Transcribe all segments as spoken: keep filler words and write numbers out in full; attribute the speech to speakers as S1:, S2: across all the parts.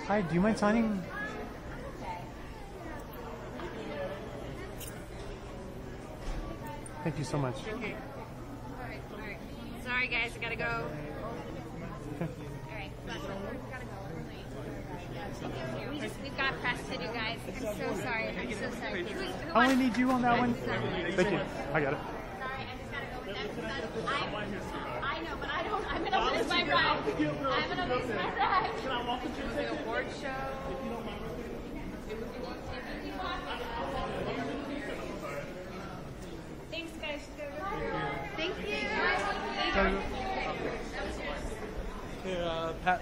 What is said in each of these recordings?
S1: Hi, do you mind signing? Thank you so much.
S2: Okay. Alright, alright. Sorry guys, I gotta go.
S1: Okay.
S2: Alright, gotta go. We just, we've got press to do, guys. I'm so sorry. I'm so sorry. Who, who
S1: I only
S2: wants-
S1: need you on that one. Thank you. I got it.
S2: Sorry, I just gotta go with them. I, I know, but I don't. I'm gonna lose my ride. I'm gonna lose my ride. Can I walk into the award show? Thanks, guys. Thank you. Thank you.
S3: Here, uh, Pat.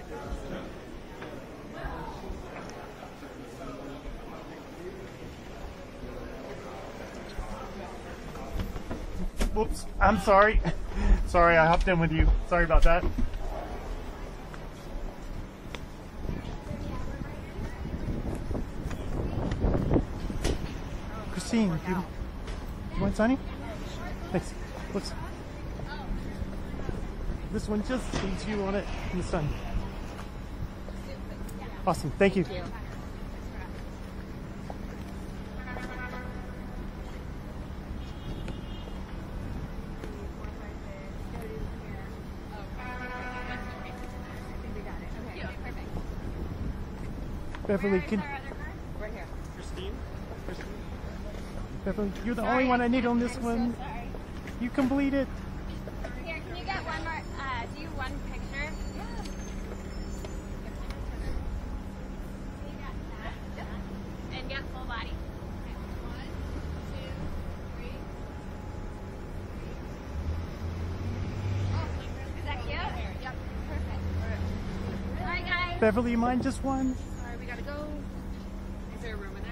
S1: Whoops. I'm sorry. Sorry, I hopped in with you. Sorry about that. Christine, do you, you want signing? Thanks. Whoops. This one just needs you on it in the sun. Awesome. Thank you. Beverly, can,
S2: Right here.
S3: Christine? Christine?
S1: Beverly, you're the only one I need on this one.
S2: Sorry.
S1: You complete it.
S2: Here, can you get one more? Uh, do you one picture? Yeah. And get full body. One, two, three. Oh, is that cute? Yep. Perfect. All right, guys.
S1: Beverly, you mind just one?
S2: Sorry, we gotta go. Is there a room in